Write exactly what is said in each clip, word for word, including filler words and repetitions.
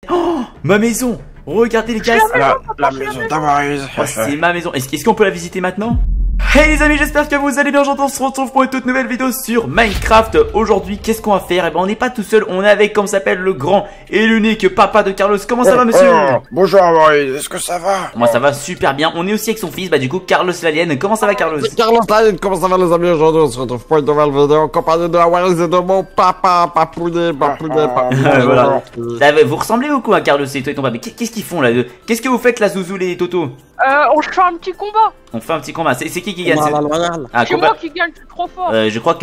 Oh, ma maison. Regardez les gars. La, la maison d'Amarise. Oh, c'est ma maison. Est-ce est qu'on peut la visiter maintenant? Hey les amis, j'espère que vous allez bien. J'entends, on se retrouve pour une toute nouvelle vidéo sur Minecraft. Aujourd'hui, qu'est-ce qu'on va faire? Eh ben, on n'est pas tout seul, on est avec, comme s'appelle, le grand et l'unique papa de Carlos. Comment ça oh, va, monsieur? oh, Bonjour, Amarise, est-ce que ça va? Moi, ça va super bien. On est aussi avec son fils, bah, du coup, Carlos l'alien. Comment ça va, Carlos? Carlos l'alien, comment ça va, les amis? Aujourd'hui, on se retrouve pour une nouvelle vidéo en compagnie de Amarise et de mon papa, papounet, papounet, papounet. Voilà. Là, vous ressemblez beaucoup à Carlos et toi et ton papa. Qu'est-ce qu'ils font là? Qu'est-ce que vous faites là, Zouzou et Toto? Euh, on se fait un petit combat. On fait un petit combat. C'est qui qui gagne? Ah, c'est moi qui gagne, je suis trop fort. Euh, je crois que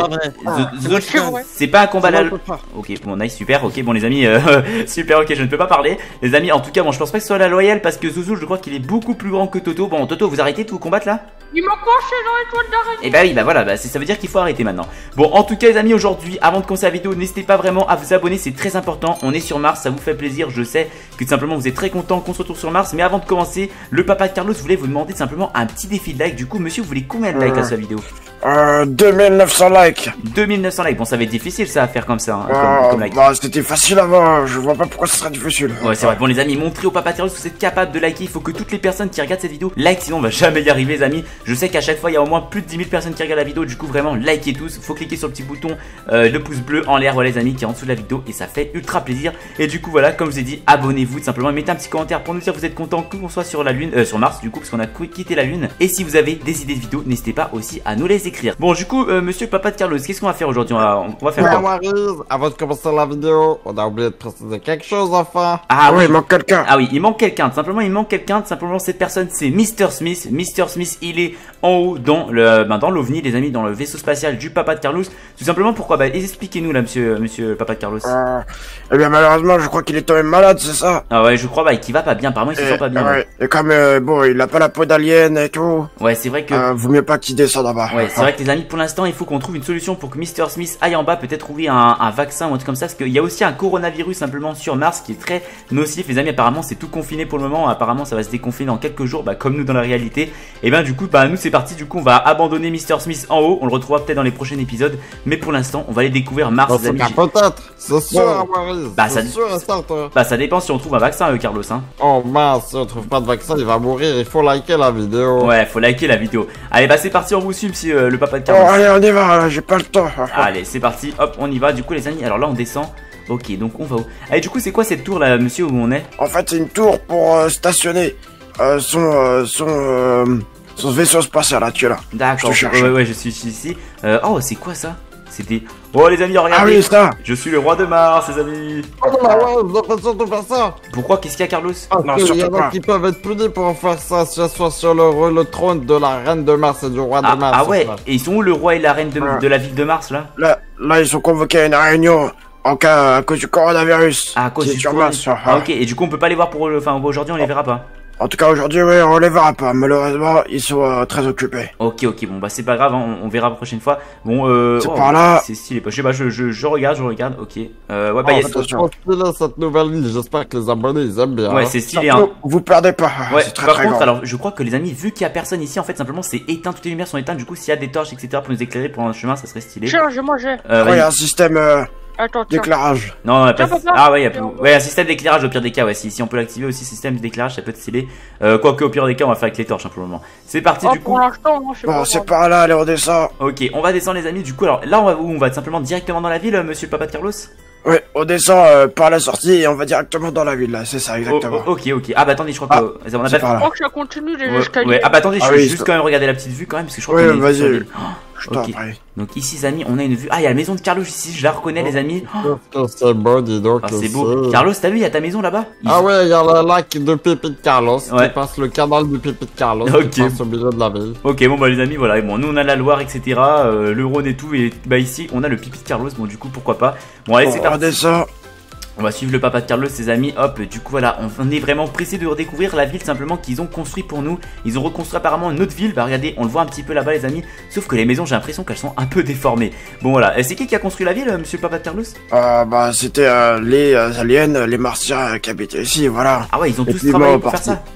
Zouzou, c'est pas un combat là. Ok, bon, nice, super. Ok, bon, les amis, euh, super. Ok, je ne peux pas parler, les amis. En tout cas, bon, je pense pas que ce soit la loyale parce que Zouzou, je crois qu'il est beaucoup plus grand que Toto. Bon, Toto, vous arrêtez de vous combattre là? Il m'a coincé dans l'étoile d'arrêt. Et bah oui, bah voilà, bah ça veut dire qu'il faut arrêter maintenant. Bon, en tout cas, les amis, aujourd'hui, avant de commencer la vidéo, n'hésitez pas vraiment à vous abonner, c'est très important. On est sur Mars, ça vous fait plaisir. Je sais que tout simplement vous êtes très content qu'on se retrouve sur Mars. Mais avant de commencer, le papa de Carlos voulait vous demander simplement un petit défi de like. Du coup, monsieur, vous voulez combien de likes à sa vidéo? Euh, deux mille neuf cents likes. deux mille neuf cents likes, bon, ça va être difficile ça à faire comme ça. Hein, euh, comme, comme like. Bah, c'était facile avant, je vois pas pourquoi ce serait difficile. Ouais, c'est vrai. Bon, les amis, montrez au papa de Carlos que vous êtes capable de liker. Il faut que toutes les personnes qui regardent cette vidéo like, sinon on va jamais y arriver, les amis. Je sais qu'à chaque fois, il y a au moins plus de dix mille personnes qui regardent la vidéo. Du coup, vraiment, likez tous. Faut cliquer sur le petit bouton, euh, le pouce bleu en l'air, voilà, les amis, qui est en dessous de la vidéo. Et ça fait ultra plaisir. Et du coup, voilà, comme je vous ai dit, abonnez-vous tout simplement. Mettez un petit commentaire pour nous dire que vous êtes content que l'on soit sur la Lune, euh, sur Mars, du coup, parce qu'on a quitté la Lune. Et si vous avez des idées de vidéos, n'hésitez pas aussi à nous les écrire. Bon, du coup, euh, monsieur le papa de Carlos, qu'est-ce qu'on va faire aujourd'hui? on, va, on va faire quoi? Amarise, avant de commencer la vidéo, on a oublié de préciser quelque chose, enfin. Ah oui, il manque quelqu'un. Ah oui, il manque quelqu'un. Tout simplement, il manque quelqu'un. Tout simplement, cette personne, c'est Mister Smith. Mister Smith, il est en haut dans le, ben, dans l'OVNI, les amis, dans le vaisseau spatial du papa de Carlos. Tout simplement, pourquoi? Bah, expliquez-nous là, monsieur, monsieur le papa de Carlos. Euh, eh bien, malheureusement, je crois qu'il est tombé malade, c'est ça? Ah ouais, je crois, bah, qu'il va pas bien. Apparemment, il se sent pas bien. Ouais. Ouais. Et comme, euh, bon, il a pas la peau d'alien et tout. Ouais, c'est vrai que. Euh, vaut mieux pas qu'il descende là-bas. Ouais, c'est vrai que les amis, pour l'instant, il faut qu'on trouve une solution pour que Mister Smith aille en bas, peut-être trouver un, un vaccin ou un truc comme ça, parce qu'il y a aussi un coronavirus simplement sur Mars qui est très nocif, les amis. Apparemment, c'est tout confiné pour le moment. Apparemment, ça va se déconfiner dans quelques jours, bah, comme nous dans la réalité. Et ben, du coup, bah, nous, c'est parti. Du coup, on va abandonner Mister Smith en haut. On le retrouvera peut-être dans les prochains épisodes, mais pour l'instant, on va aller découvrir Mars, les amis. Peut-être, c'est sûr, Amarise. Bah, ça, sûr et certain. Bah, ça dépend si on trouve un vaccin, euh, Carlos, hein. Oh mince, si on trouve pas de vaccin, il va mourir. Il faut liker la vidéo. Ouais, faut liker la vidéo. Allez, bah, c'est parti. On vous suit, monsieur euh, le papa de Carlos. Oh, allez, on y va. J'ai pas le temps. Allez, c'est parti. Hop, on y va. Du coup, les amis, alors là, on descend. Ok, donc on va où? Allez, du coup, c'est quoi cette tour là, monsieur, où on est? En fait, c'est une tour pour euh, stationner euh, son, euh, son, euh, son vaisseau spatial là, tu es là. D'accord, ouais, ouais, je suis ici. Euh, oh, c'est quoi ça? C'était. Oh, les amis, regardez. Ah oui, ça. Je suis le roi de Mars, les amis. Oh bah ouais, vous avez surtout faire ça. Pourquoi? Qu'est-ce qu'il y a, Carlos? Parce Non, qu'il y surtout en a pas. qui peuvent être punis pour faire ça, si elles soient sur le, le trône de la reine de Mars et du roi Ah, de Mars. ah ouais, et ils sont où le roi et la reine de, Ouais. de la ville de Mars là? Là, là, ils sont convoqués à une réunion en cas à cause du coronavirus. Ah, à cause qui est du sur coronavirus. Mars. Ah, ok, et du coup, on peut pas les voir pour. Enfin, aujourd'hui, on les verra pas. En tout cas, aujourd'hui, oui, on les verra pas. Malheureusement, ils sont euh, très occupés. Ok, ok, bon, bah, c'est pas grave, hein, on, on verra la prochaine fois. Bon, euh. C'est oh, par là. C'est stylé, je sais pas, je, je, je regarde, je regarde, ok. Euh, ouais, bah, Oh, y a- attention. Là, cette nouvelle île, j'espère que les abonnés ils aiment bien. Ouais, hein. c'est stylé, Surtout, hein. vous perdez pas. Ouais, c'est très par très contre, grand. alors je crois que les amis, vu qu'il y a personne ici, en fait, simplement c'est éteint, toutes les lumières sont éteintes. Du coup, s'il y a des torches, et cetera, pour nous éclairer pour un chemin, ça serait stylé. Tiens, j'ai mangé. Euh, Ouais, il y vas-y. a un système euh, Attends, tiens. d'éclairage. Non, non, pas... Tiens, papa. Ah ouais, y a plus... ouais, un système d'éclairage au pire des cas. Ouais, si, si on peut l'activer aussi, système d'éclairage, ça peut être stylé. Euh, Quoique au pire des cas, on va faire avec les torches hein, pour le moment. C'est parti Oh, du coup. pour l'instant, moi, je sais Bon, pas. c'est par là, allez, on descend. Ok, on va descendre les amis. Du coup, alors là, on va où? On va simplement directement dans la ville, monsieur le papa de Carlos. Oui, on descend euh, par la sortie et on va directement dans la ville, là. C'est ça, exactement. Oh, oh, ok, ok. Ah bah attendez, je crois Ah, que on a c'est pas. par Je là. crois que ça continue les Ouais, escaliers. ouais. Ah bah attendez, je Ah vais oui, juste c'est- quand même regarder la petite vue quand même parce que je crois Ouais, qu'on est vas-y. sur l'île. Je t'en Ok. prie. Donc ici, les amis, on a une vue. Ah, il y a la maison de Carlos ici, je la reconnais, les amis. Oh, c'est beau, dis donc. Ah, c'est ici. beau. Carlos, t'as vu, il y a ta maison là-bas? Ils- Ah ouais, il y a le lac de Pipi de Carlos. Ouais. Qui passe le canal du Pipi de Carlos. Ok. Qui passe au milieu de la ville. Ok, bon bah les amis, voilà, et bon, nous on a la Loire, et cetera, euh, le Rhône et tout, et bah ici on a le pipi de Carlos, bon du coup pourquoi pas. Bon allez, Bon, c'est on parti. descend. On va suivre le papa de Carlos, ses amis, hop, du coup voilà, on est vraiment pressé de redécouvrir la ville simplement qu'ils ont construit pour nous. Ils ont reconstruit apparemment une autre ville, bah regardez, on le voit un petit peu là-bas les amis, sauf que les maisons j'ai l'impression qu'elles sont un peu déformées. Bon voilà, et c'est qui qui a construit la ville, euh, monsieur le papa de Carlos? Euh, bah, c'était euh, les euh, aliens, les martiens euh, qui habitaient ici, voilà. Ah ouais, ils ont Et tous puis, travaillé bon, pour faire parti. ça.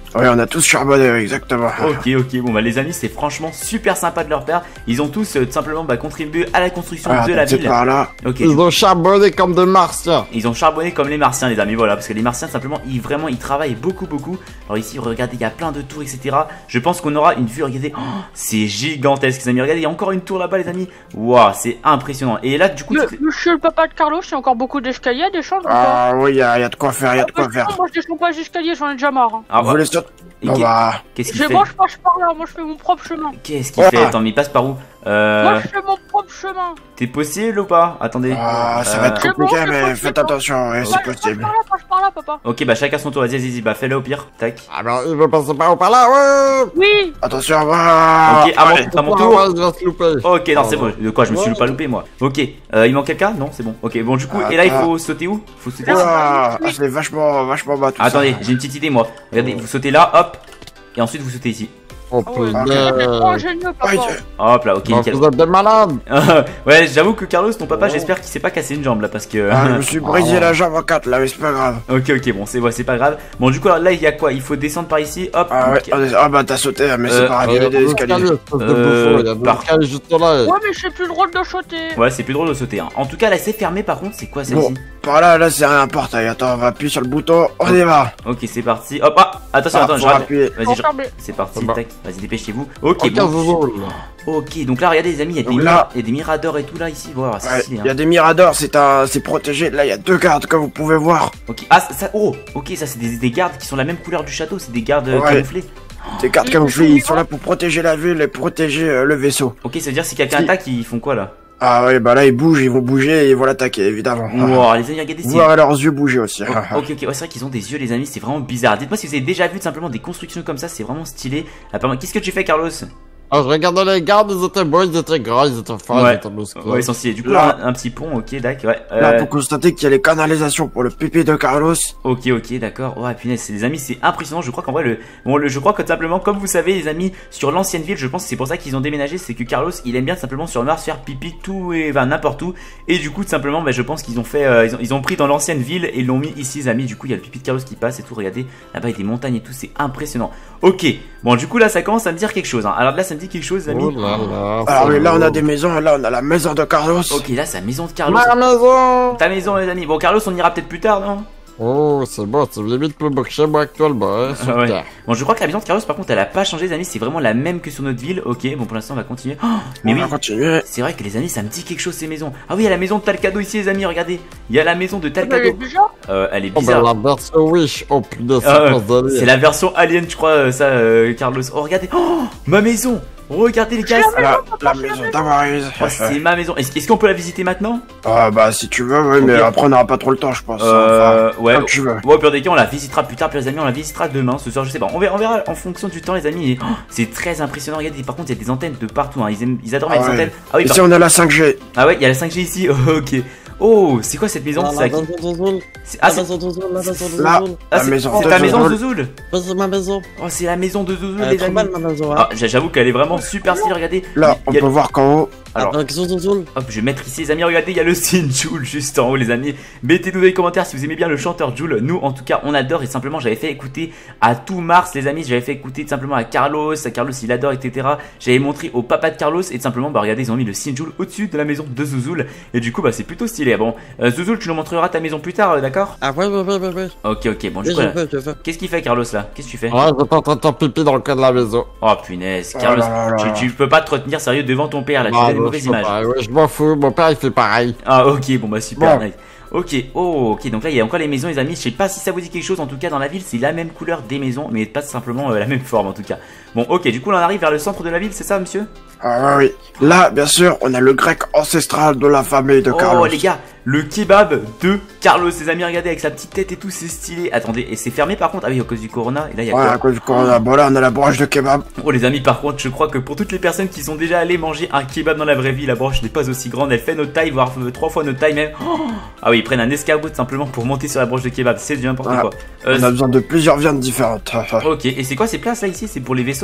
Oui, on a tous charbonné, exactement. Ok, ok, bon bah les amis, c'est franchement super sympa de leur part. Ils ont tous euh, tout simplement bah, contribué à la construction Ah, de la c'est ville. par là. Ok. Ils ont charbonné comme des martiens. Ils ont charbonné comme les martiens, les amis, voilà, parce que les martiens simplement ils vraiment ils travaillent beaucoup beaucoup. Alors ici regardez, il y a plein de tours, etc. Je pense qu'on aura une vue, regardez, oh, c'est gigantesque les amis, regardez, il y a encore une tour là-bas les amis. Waouh, c'est impressionnant. Et là du coup Le- toutes les- Monsieur le papa de Carlos, il y a encore beaucoup d'escaliers, des chambres. Ah oui, il y, a y a de quoi faire, il y a de quoi faire. Moi, je descends pas les escaliers, j'en ai déjà marre. hein. Ah, Vous voulez sauter? Et Bon qu'est- bah... qu'est-ce qu'il Je fait? moi, je passe par là, moi je fais mon propre chemin. Qu'est-ce qu'il Ouais. fait? Attends, mais il passe par où? Euh... Moi je fais mon propre chemin. T'es possible ou pas? Attendez. Ah, ça Euh, va être C'est bon, compliqué, c'est mais bon, faites c'est bon. attention, ouais, c'est Passe possible. par là, passe par là, papa. Ok, bah chacun son tour, vas-y, vas-y, bah fais-le au pire. Tac. Ah ben, il veut passer par où, par là, ouais. Oui. Attention, voilà. Ok, à mon, Allez. à mon Ah, tour. ouais, je vais se louper. Ok, non, c'est bon. De quoi? Je me suis Ouais. pas loupé, moi. Ok, euh, il manque quelqu'un? Non, c'est bon. Ok, bon, du coup, et là, il faut sauter où? Faut sauter. Oula, ah, c'est vachement, vachement bas tout Attendez, ça. j'ai une petite idée, moi. Regardez, vous sautez là, hop. Et ensuite, vous sautez ici. Oh Ah ouais, putain. c'est trop ingénieux, papa. Aïe, Hop là, ok, Oh, nickel. vous êtes des malades. Ouais, j'avoue que Carlos, ton papa, Oh. j'espère qu'il s'est pas cassé une jambe là parce que. ah, je me suis brisé Oh. la jambe en quatre là, mais c'est pas grave. Ok, ok, bon, c'est ouais, c'est pas grave. Bon, du coup, alors, là, il y a quoi? Il faut descendre par ici, hop. Ah ouais, ok. ah, ah bah t'as sauté, mais Euh, c'est pas grave, il y Il y avait a des des escaliers. escaliers, espèce de Euh, bouffon. Il y a des par- escaliers juste là. Ouais, mais c'est plus drôle de sauter. Ouais, c'est plus drôle de sauter. Hein. En tout cas, là, c'est fermé par contre, c'est quoi celle-ci? Bon, par là, là c'est un portail. Attends, on va appuyer sur le bouton, on y va. Ok, c'est parti. Hop, ah, attention, Ah, attends, je faut rappelle. appuyer. Vas-y, je- Enfermé. c'est parti, Ah bah. tac, vas-y, dépêchez-vous. Ok, Ok, bon. Zouzou. Ok, donc là, regardez les amis, il y a des, Donc là- il y a des miradors et tout là ici. Voilà, c'est Ouais, stylé, il y hein. a des miradors, c'est un, c'est protégé. Là, il y a deux gardes comme vous pouvez voir. Ok, ah, ça, ça- oh, ok, ça c'est des, des gardes qui sont la même couleur du château, c'est des gardes euh, Ouais. camouflés. Des gardes Ils camouflés, sont ils sont là pour protéger la ville et protéger euh, le vaisseau. Ok, ça veut dire si quelqu'un Si. attaque, ils font quoi là? Ah ouais, bah là ils bougent, ils vont bouger et ils vont l'attaquer évidemment. Wow, les amis, regardez, Vous c'est. verrez leurs yeux bouger aussi. Ok, ok, ok. Ouais, c'est vrai qu'ils ont des yeux, les amis, c'est vraiment bizarre. Dites-moi si vous avez déjà vu tout simplement des constructions comme ça, c'est vraiment stylé. Apparemment, qu'est-ce que tu fais, Carlos? Ah, je regardais les gardes, ils étaient beaux, ils étaient grands, ils étaient forts, Ouais. ils étaient musclés. Ouais, ils sont stylés. Du coup, Là- un, un petit pont, ok, d'accord, ouais. Là, Euh, pour constater qu'il y a les canalisations pour le pipi de Carlos. Ok, ok, d'accord. Ouais, punaise, c'est- les amis, c'est impressionnant. Je crois qu'en vrai, le, bon, le, je crois que tout simplement, comme vous savez, les amis, sur l'ancienne ville, je pense que c'est pour ça qu'ils ont déménagé, c'est que Carlos, il aime bien tout simplement sur Mars faire pipi tout et enfin n'importe où. Et du coup, tout simplement, bah, je pense qu'ils ont fait, euh, ils, ont, ils ont pris dans l'ancienne ville et l'ont mis ici, les amis. Du coup, il y a le pipi de Carlos qui passe et tout. Regardez, là-bas, il y a des montagnes et tout, c'est impressionnant. Ok, bon, du coup, là, ça commence à me dire quelque chose. Hein. Alors là, ça me dit quelque chose, les amis. Oh là là. Alors c'est oui, là on beau. a des maisons, et là on a la maison de Carlos. Ok, là, c'est la maison de Carlos. Ma maison. Ta maison, les amis. Bon, Carlos, on ira peut-être plus tard, non? Oh, c'est beau, c'est limite plus beau que chez moi actuellement, hein, sur Ah ouais. Terre. Bon, je crois que la maison de Carlos, par contre, elle a pas changé, les amis. C'est vraiment la même que sur notre ville. Ok, bon, pour l'instant, on va continuer. Oh, mais on oui, va continuer. c'est vrai que les amis, ça me dit quelque chose, ces maisons. Ah oui, il y a la maison de Talcado ici, les amis. Regardez, il y a la maison de Mais elle est Talcado. bizarre. Euh, elle est Oh, ben bizarre. la version Wish, oh putain, c'est Ah ouais, pas donné. c'est la version alien, je crois, euh, ça, euh, Carlos. Oh, regardez. Oh, ma maison. Regardez les gars. La, la maison d'Amarise. Oh, c'est ma maison. Est-ce est-ce qu'on peut la visiter maintenant? Ah bah si tu veux, oui, mais Ok. après on n'aura pas trop le temps, je pense. Euh, Enfin, ouais. comme tu veux. Bon, au pire des cas, on la visitera plus tard, puis les amis, on la visitera demain, ce soir, je sais pas. On verra, on verra en fonction du temps, les amis. Et, oh, c'est très impressionnant. Regardez, par contre, il y a des antennes de partout. Hein. Ils, aiment, ils adorent mettre Ah des ouais. antennes. Ah oui, par- Ici on a la cinq G. ah ouais, il y a la cinq G ici. Oh, ok. Oh, c'est quoi cette maison? Ah, C'est la à qui- maison de Zouzoul, c'est- Ah, la c'est maison de Zouzoul, la maison de Là. Zouzoul. ah, la c'est- maison c'est de ta maison, Zouzoul. Zouzoul. Ça, c'est ma maison. Oh, c'est la maison de Zouzoul, Elle est les trop amis. belle, ma maison, Ah, hein. j'a- j'avoue qu'elle est vraiment super stylée, regardez. Là, on Il y a- peut voir qu'en haut. Alors, Avec Zouzoul. hop, je vais mettre ici, les amis, regardez, il y a le signe Joule juste en haut, les amis. Mettez-nous dans les commentaires si vous aimez bien le chanteur Joule. Nous, en tout cas, on adore. Et simplement, j'avais fait écouter à tout Mars, les amis. J'avais fait écouter tout simplement à Carlos. À Carlos, il adore, et cetera. J'avais montré au papa de Carlos. Et tout simplement, bah, regardez, ils ont mis le signe Joule au-dessus de la maison de Zouzoul. Et du coup, bah, c'est plutôt stylé. Bon, euh, Zouzoul, tu nous montreras ta maison plus tard, euh, d'accord? Ah ouais, ouais, ouais, ouais, ouais. Ok, ok, bon, du Oui, coup, je là, veux, je veux. qu'est-ce qu'il fait, Carlos, là? Qu'est-ce que tu fais? Ouais, j'étais en train de faire pipi dans le coin de la maison. Oh, punaise, Oh Carlos, là là là. tu, tu peux pas te retenir sérieux devant ton père, là. Tu Ah, fais des non, mauvaises je peux images. pas, ouais, je m'en fous, mon père il fait pareil. Ah ok, bon bah super Bon. nice. Ok, oh ok, donc là il y a encore les maisons, les amis. Je sais pas si ça vous dit quelque chose, en tout cas dans la ville c'est la même couleur des maisons, mais pas simplement euh, la même forme en tout cas. Bon ok, du coup là on arrive vers le centre de la ville, c'est ça monsieur? Ah oui, oui. Là, bien sûr, on a le grec ancestral de la famille de Carlos. Oh les gars, le kebab de Carlos, les amis, regardez avec sa petite tête et tout, c'est stylé. Attendez, et c'est fermé par contre? Ah oui, à cause du corona, et là il y a Ouais, quoi? à cause du corona. Bon là, on a la broche de kebab. Oh les amis, par contre, je crois que pour toutes les personnes qui sont déjà allées manger un kebab dans la vraie vie, la broche n'est pas aussi grande, elle fait notre taille, voire euh, trois fois notre taille même. Oh ah oui, ils prennent un escabeau simplement pour monter sur la broche de kebab, c'est du n'importe Voilà. quoi. Euh, On a besoin de plusieurs viandes différentes. ok, et c'est quoi ces places là ici? C'est pour les vaisseaux?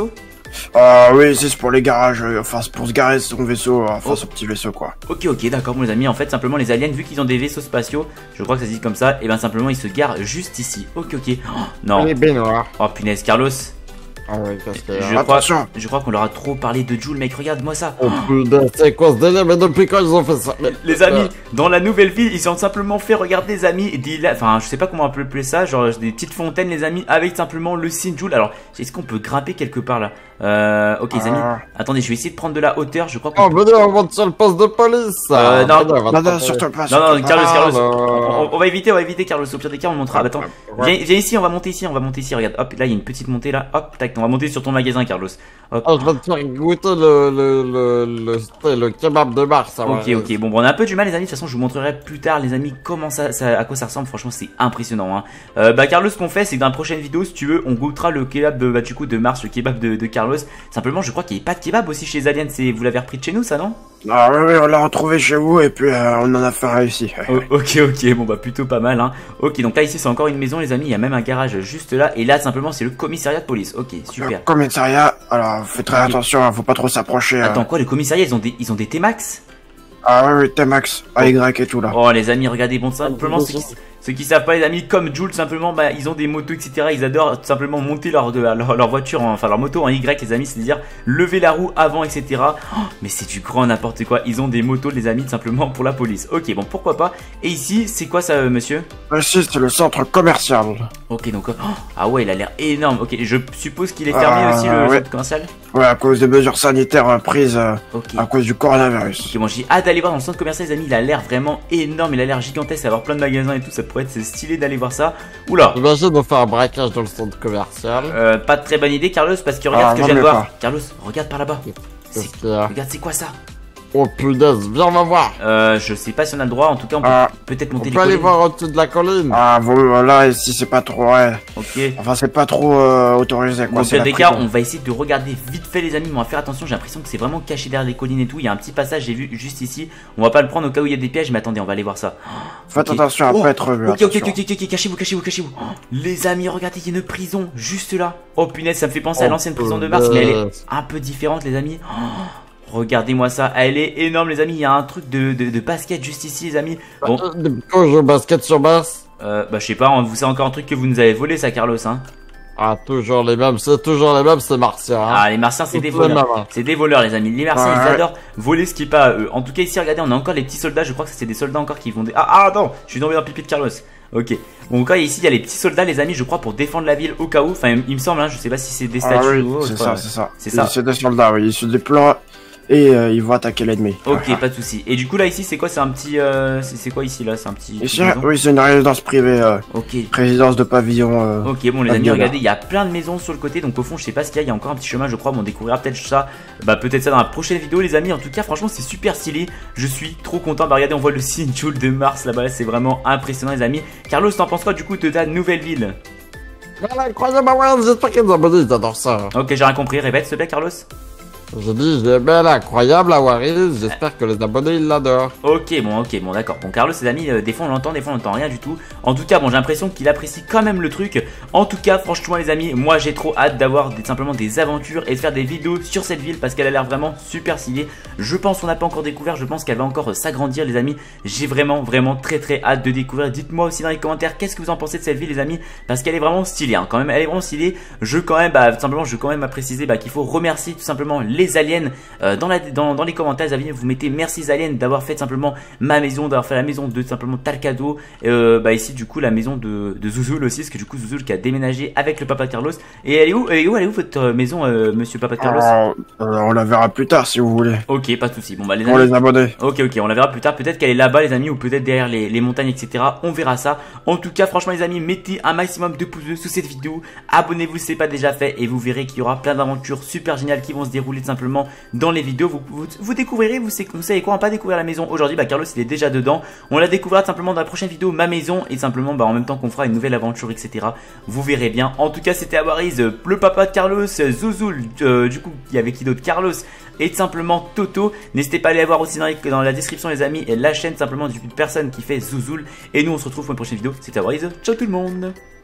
Euh, oui, ici c'est pour les garages, euh, enfin c'est pour se garer son vaisseau, euh, enfin Oh. son petit vaisseau quoi. Ok, ok, d'accord, bon les amis, en fait, simplement les aliens, vu qu'ils ont des vaisseaux spatiaux, je crois que ça se dit comme ça, et ben simplement ils se garent juste ici. Ok, ok. Oh, non. Les baignoires. Oh punaise, Carlos. Ah ouais, qu'est-ce qu'il y a? Je crois, Attention. je crois qu'on leur a trop parlé de Joule, mec, regarde-moi ça. Oh putain, c'est quoi ce délire? Mais depuis quand ils ont fait ça? Mais- Les amis, dans la nouvelle ville, ils ont simplement fait, regarder les amis, des, la- enfin, je sais pas comment on peut appeler ça, genre des petites fontaines, les amis, avec simplement le signe Joule. Alors, est-ce qu'on peut grimper quelque part là? Euh, ok, les amis, Ah. attendez, je vais essayer de prendre de la hauteur, je crois qu'on Oh, venez, on monte sur le poste de police. Euh, non, Venez, on va Non, non, taper. surtout pas. Non, surtout non, pas. Carlos, Carlos, Ah, on, on- on va éviter, on va éviter, Carlos. Au pire des cas, on montera. Attends, Ouais. viens, viens ici, on va monter ici, on va monter ici. Regarde, hop, là, il y a une petite montée là. Hop, tac, on va monter sur ton magasin, Carlos. Hop. Ah, je vais te faire goûter le, le, le, le, le, le kebab de Mars. ça va. Ok, ok, bon, bon, on a un peu du mal, les amis. De toute façon, je vous montrerai plus tard, les amis, comment ça, ça à quoi ça ressemble. Franchement, c'est impressionnant. Hein. Euh, bah, Carlos, ce qu'on fait, c'est que dans la prochaine vidéo, si tu veux, on goûtera le kebab de, bah, du coup, de Mars, le kebab de, de Carlos. Simplement, je crois qu'il n'y a pas de kebab aussi chez les aliens. C'est, vous l'avez repris de chez nous, ça, non? Ah oui, oui, on l'a retrouvé chez vous et puis euh, on en a fait un ici. Oh, ok, ok, bon bah plutôt pas mal, hein. Ok, donc là ici c'est encore une maison, les amis, il y a même un garage juste là, et là simplement c'est le commissariat de police. Ok, Le super. commissariat, alors faites très Ok. attention, hein, faut pas trop s'approcher. euh. Attends, quoi, le commissariat, ils ont des, ils ont des T-Max? Ah oui, oui, T-Max, A Y et tout là. Oh les amis, regardez, bon simplement ceux qui, ceux qui savent pas, les amis, comme Jules simplement, bah ils ont des motos, et cetera. Ils adorent tout simplement monter leur, leur, leur voiture, en- enfin leur moto en Y, les amis, c'est-à-dire lever la roue avant, et cetera. Oh, mais c'est du grand n'importe quoi, ils ont des motos, les amis, tout simplement pour la police. Ok, bon pourquoi pas. Et ici, c'est quoi ça, euh, monsieur? Ici c'est le centre commercial. Ok, donc, oh, ah ouais, il a l'air énorme. Ok, je suppose qu'il est fermé Ah, aussi, le ouais. centre commercial? Ouais, à cause des mesures sanitaires euh, prises euh, Ok. à cause du coronavirus. Ok, bon, j'ai hâte d'aller voir dans le centre commercial, les amis. Il a l'air vraiment énorme, il a l'air gigantesque. Il va y avoir plein de magasins et tout. Ça pourrait être stylé d'aller voir ça. Oula, Imagine de faire un braquage dans le centre commercial. euh, pas de très bonne idée, Carlos, parce que regarde Ah, ce que non, je viens de mais voir. pas. Carlos, regarde par là-bas. Qu'est-ce C'est- qu'il y a? Regarde, c'est quoi ça? Oh punaise, viens, on va voir. Euh, je sais pas si on a le droit. En tout cas, on peut Ah. peut-être On monter peut les aller collines. voir au-dessus de la colline. Ah bon, là ici c'est pas trop, ouais. Ok. Enfin c'est pas trop euh, autorisé Bon, quoi. au c'est pire la des cas, prison. on va essayer de regarder vite fait, les amis. Mais on va faire attention. J'ai l'impression que c'est vraiment caché derrière les collines et tout. Il y a un petit passage, j'ai vu juste ici. On va pas le prendre au cas où il y a des pièges. Mais attendez, on va aller voir ça. Faites Ok. attention à Oh, pas être vu. Ok, ok, ok, attention. ok, ok, ok, cachez-vous, cachez-vous, cachez-vous. Oh, les amis, regardez, il y a une prison juste là. Oh punaise, ça me fait penser à Oh, l'ancienne prison de Mars, mais elle est punaise. un peu différente, les amis. Oh, regardez-moi ça, elle est énorme, les amis. Il y a un truc de, de, de basket juste ici, les amis. Bon, Euh, Des coachs de basket sur Mars. euh, bah, je sais pas, vous c'est encore un truc que vous nous avez volé, ça, Carlos, hein. Ah, toujours les mêmes, c'est toujours les mêmes, c'est martien. Hein. Ah, les Martiens, c'est des Toutes les voleurs. mêmes, hein. C'est des voleurs, les amis. Les Martiens, Ouais. ils adorent voler ce qui est pas à eux. En tout cas, ici, regardez, on a encore les petits soldats. Je crois que c'est des soldats encore qui vont. Dé... Ah, ah, attends, je suis tombé dans le pipi de Carlos. Ok. Bon, encore ici, il y a les petits soldats, les amis, je crois, pour défendre la ville au cas où. Enfin, il me semble, hein, je sais pas si c'est des Ah statues oui, ou autre. c'est ça, c'est ça. C'est ça. C'est des soldats, oui. Ils se déploient et euh, ils vont attaquer l'ennemi. Ok, pas de souci. Et du coup, là, ici, c'est quoi? C'est un petit. Euh, c'est c'est quoi ici, là? C'est un petit. Ici, petite maison oui, c'est une résidence privée, euh, Ok. résidence de pavillon. euh. Ok, bon les Ah, amis, bien, regardez, il y a plein de maisons sur le côté, donc au fond, je sais pas ce qu'il y a, il y a encore un petit chemin, je crois, mais on découvrira peut-être ça, bah peut-être ça dans la prochaine vidéo, les amis. En tout cas, franchement, c'est super stylé, je suis trop content. Bah regardez, on voit le signe Joule de Mars là-bas, c'est vraiment impressionnant, les amis. Carlos, t'en penses quoi du coup de ta nouvelle ville? Voilà, incroyable, ouais, j'espère que les abonnés ils adorent ça. Ok, j'ai rien compris, répète s'il te plaît, Carlos. J'ai dit, j'ai bien l'incroyable Awaris, j'espère que les abonnés ils l'adorent. Ok, bon, ok, bon, d'accord. Bon, Carlos, les amis, euh, des fois on l'entend, des fois on l'entend rien du tout. En tout cas, bon, j'ai l'impression qu'il apprécie quand même le truc. En tout cas, franchement, les amis, moi j'ai trop hâte d'avoir des- simplement des aventures et de faire des vidéos sur cette ville parce qu'elle a l'air vraiment super stylée. Je pense qu'on n'a pas encore découvert, je pense qu'elle va encore euh, s'agrandir, les amis. J'ai vraiment, vraiment très, très hâte de découvrir. Dites-moi aussi dans les commentaires qu'est-ce que vous en pensez de cette ville, les amis, parce qu'elle est vraiment stylée, hein, quand même, elle est vraiment stylée. Je, quand même, bah, tout simplement, je veux quand même à préciser bah, qu'il faut remercier tout simplement les aliens. Euh, dans, la, dans, dans les commentaires, les amis, vous mettez merci les aliens d'avoir fait simplement ma maison, d'avoir fait la maison de simplement Talcado. Euh, bah ici du coup la maison de, de Zouzoul aussi, parce que du coup Zouzoul qui a déménagé avec le papa de Carlos. Et elle est où, elle est où, elle est où votre maison, euh, monsieur papa de Carlos? Alors, euh, on la verra plus tard si vous voulez. Ok, pas de souci. Bon bah les Pour amis. les abonnés. Ok, ok, on la verra plus tard. Peut-être qu'elle est là-bas, les amis, ou peut-être derrière les, les montagnes, et cetera. On verra ça. En tout cas, franchement, les amis, mettez un maximum de pouces bleus sous cette vidéo. Abonnez-vous si ce n'est pas déjà fait. Et vous verrez qu'il y aura plein d'aventures super géniales qui vont se dérouler tout simplement dans les vidéos. Vous, vous, vous découvrirez, vous, vous savez quoi, on va pas découvrir la maison aujourd'hui. Bah, Carlos, il est déjà dedans. On la découvrira tout simplement dans la prochaine vidéo, ma maison. Et simplement, bah, en même temps qu'on fera une nouvelle aventure, et cetera. Vous verrez bien. En tout cas, c'était Awaris, le papa de Carlos, Zouzoul. Euh, du coup, il y avait qui d'autre? Carlos. Et tout simplement Toto. N'hésitez pas à aller voir aussi dans, les, dans la description, les amis, et la chaîne simplement d'une personne qui fait Zouzoul. Et nous on se retrouve pour une prochaine vidéo. C'était Awaris, ciao tout le monde.